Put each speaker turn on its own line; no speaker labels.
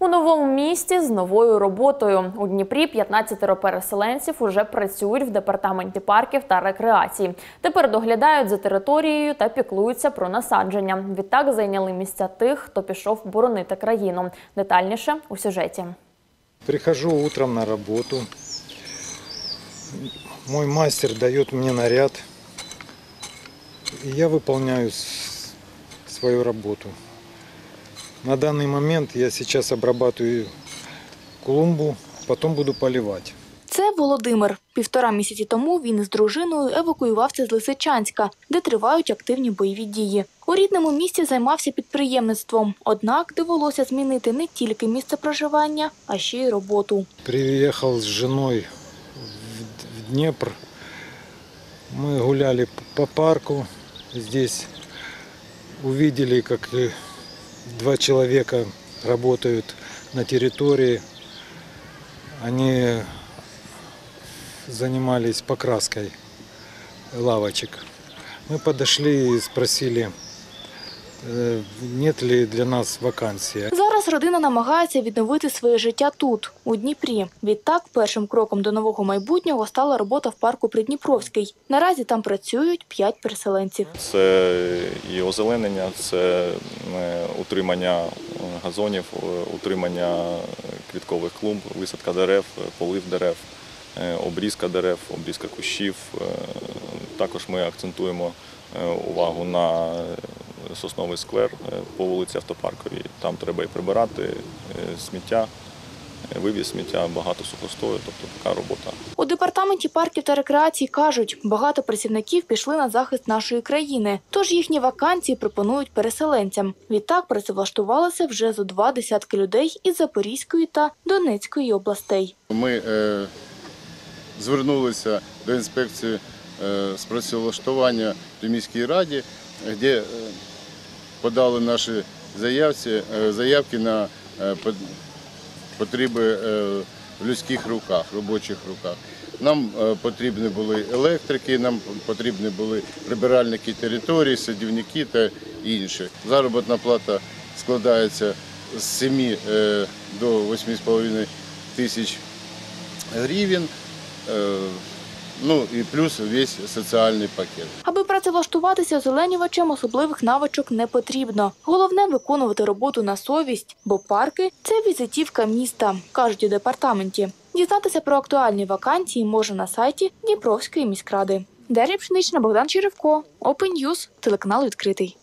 У новому місті з новою роботою. У Дніпрі 15 переселенців уже працюють в департаменті парків та рекреації. Тепер доглядають за територією та піклуються про насадження. Відтак зайняли місця тих, хто пішов боронити країну. Детальніше у сюжеті.
Прихожу утром на роботу. Мой мастер дает мне наряд. И я выполняю свою работу. На данный момент я сейчас обрабатываю клумбу, потом буду поливать.
Це Володимир. 1,5 місяці тому він із дружиною евакуювався з Лисичанська, де тривають активні бойові дії. У рідному місті займався підприємництвом. Однак довелося змінити не тільки місце проживання, а ще й роботу.
Приехал с женой в Днепр. Мы гуляли по парку. Здесь увидели, как 2 человека работают на территории. Они занимались покраской лавочек. Мы подошли и спросили, нет ли для нас вакансии.
Зараз родина намагається відновити своє життя тут, у Дніпрі. Відтак, першим кроком до нового майбутнього стала робота в парку Придніпровський. Наразі там працюють 5 переселенців.
Це і озеленення, це утримання газонів, утримання квіткових клумб, висадка дерев, полив дерев, обрізка дерев, обрізка кущів. Також ми акцентуємо увагу на сосновий сквер по вулиці Автопарковій. Там треба і прибирати сміття, вивіз сміття, багато сухостою, тобто така робота.
У департаменті парків та рекреації кажуть, багато працівників пішли на захист нашої країни, тож їхні вакансії пропонують переселенцям. Відтак працевлаштувалися вже зо 2 десятки людей із Запорізької та Донецької областей.
Ми звернулися до інспекції з працевлаштування при міській раді, де подали наші заявки на потреби в людських руках, робочих руках. Нам потрібні були електрики, нам потрібні були прибиральники території, садівники та інші. Заробітна плата складається з 7 до 8,5 тисяч гривень. Ну і плюс весь соціальний пакет.
Аби працевлаштуватися озеленювачем, особливих навичок не потрібно. Головне – виконувати роботу на совість, бо парки – це візитівка міста, кажуть у департаменті. Дізнатися про актуальні вакансії можна на сайті Дніпровської міськради. Дар'я Пшенична, Богдан Черевко, Open News, телеканал «Відкритий».